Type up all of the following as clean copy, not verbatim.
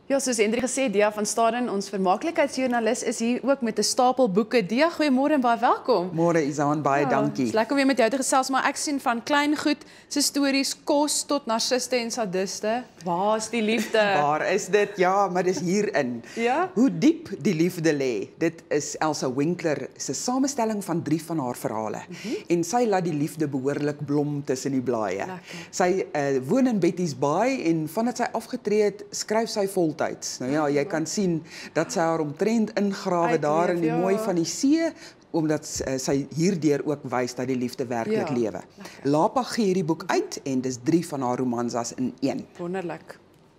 Ja, soos Hendrik gesê, Dia van Staden, ons vermaaklikheidsjoernalis, is hier ook met 'n stapel boeke. Dia, goeiemôre en baie welkom. Môre Isaan, baie dankie. Dis lekker om weer met jou te gesels, maar ek sien van klein goed se stories, kos tot narciste en sadiste. Waar is die liefde? Waar is dit? Ja, maar dis hierin. Ja? Hoe diep die liefde lê. Dit is Elsa Winkler se samestelling van 3 van haar verhale. En sy laat die liefde behoorlik blom tussen die blaaie. Lekker. Sy woon in Betty's Bay en vandat sy afgetree het, skryf sy voltyds. Nou ja, jy kan sien dat sy haar omtrent ingrawe daar in die mooi van die see, omdat sy hierdeur ook wys dat die liefde werklik lewe. Lapa gee hierdie boek uit en dis 3 van haar romansas in 1. Wonderlik.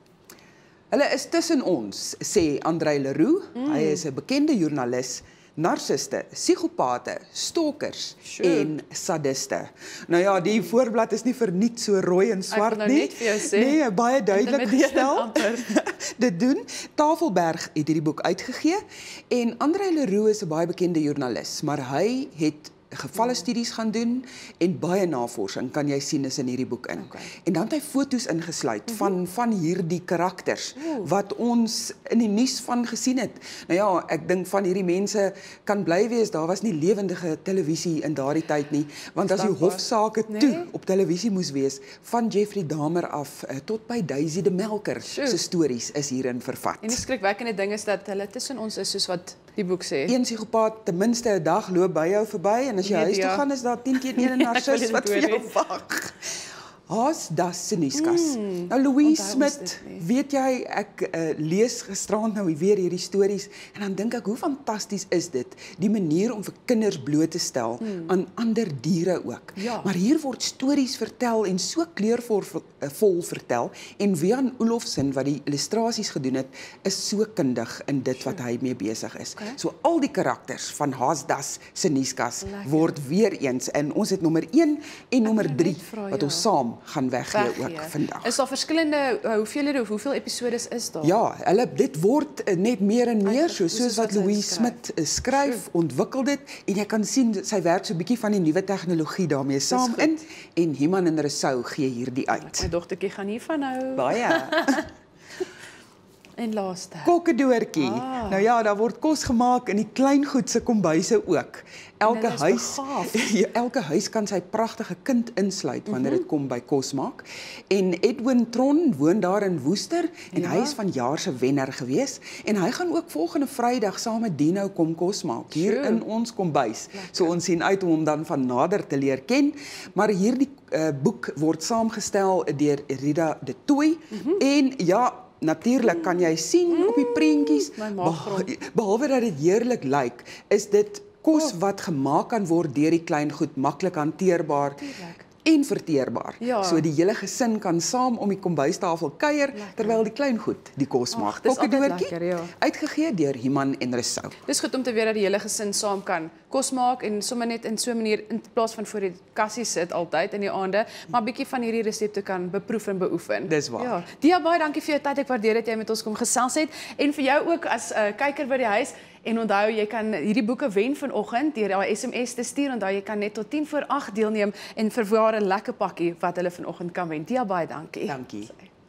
Hulle is tussen ons, sê André Leroux. Hy is 'n bekende joernalis, narciste, psigopate, stalkers en sadiste. Nou ja, die voorblad is nie verniet so rooi en swart nou nie. net vir jou sê, Nee, baie duidelik gestel. amper. Dit doen. Tafelberg het hierdie boek uitgegee en André Leroux is 'n baie bekende joernalis, maar hy het gevalle studies gaan doen en baie navorsing kan jy sien is in hierdie boek in. En dan het hy foto's ingesluit van hierdie karakters wat ons in die nuus van gesien het. Nou ja, ek dink van hierdie mense kan bly wees, daar was nie lewendige televisie in daardie tyd nie, want as die hofsaake toe op televisie moes wees, van Jeffrey Dahmer af tot by Daisy de Melker se stories is hierin vervat. En die skrikwekkende ding is dat hulle tussen ons is soos wat die boek sê. Een psigopaat ten minste 'n dag loop by jou verby en as jy huis toe gaan is daar 10 keer een narcis wat vir jou wag. Haas das Siniskas. Nou Louise Smit, weet jy, ek lees gisterand nou weer hierdie stories en dan dink ek hoe fantasties is dit, die manier om vir kinders bloot te stel aan ander diere ook. Ja. Maar hier word stories vertel en so kleurvol vertel en Wian Olofsen wat die illustrasies gedoen het, is so kundig in dit wat hy mee besig is. So al die karakters van Haas das Siniskas word weer eens en ons het nommer 1 en nommer 3 wat ons saam gaan weggee ook vandag. Is daar verskillende hoeveel episodes is daar? Ja, dit word net meer en meer, soos wat Louise Smit skryf, ontwikkel dit, en jy kan sien, sy werk so 'n bietjie van die nuwe tegnologie daarmee saam in, en Human en Rousseau gee hierdie uit. My dogtertjie gaan hiervan hou. Baie. En laaste. Kokkedoortjie. Nou ja, daar word kos gemaak in die kleingoedse kombuise ook. Elke huis kan sy pragtige kind insluit wanneer dit kom by kos maak. En Edwin Tron woon daar in Woester en hy is vanjaar se wenner gewees en hy gaan ook volgende Vrydag saam met Dino kom kos maak hier in ons kombuis. So ons sien uit om hom dan van nader te leer ken, maar hierdie boek word saamgestel deur Rida de Tooy en ja, natuurlik kan jy sien op die prentjies, behalwe dat dit heerlik lyk, is dit kos wat gemaak kan word deur die kleingoed, maklik hanteerbaar en verteerbaar. So die hele gesin kan saam om die kombuistafel kuier terwyl die kleingoed die kos maak. Kokkedoortjie, uitgegee deur Human en Rousseau. Dis goed om te weet dat die hele gesin saam kan kos maak en sommer net in so 'n manier in plaas van voor die kassie sit altyd in die aande, maar 'n bietjie van hierdie resepte kan beproef en beoefen. Dis waar. Ja, Dia, baie dankie vir jou tyd. Ek waardeer dat jy met ons kom gesels het en vir jou ook as kyker by die huis. En onthou, jy kan hierdie boeke wen vanoggend deur jou SMS te stuur. Onthou, jy kan net tot 10 voor 8 deelneem en verwaar 'n lekker pakkie wat hulle vanoggend kan wen. Dia, baie dankie. Dankie.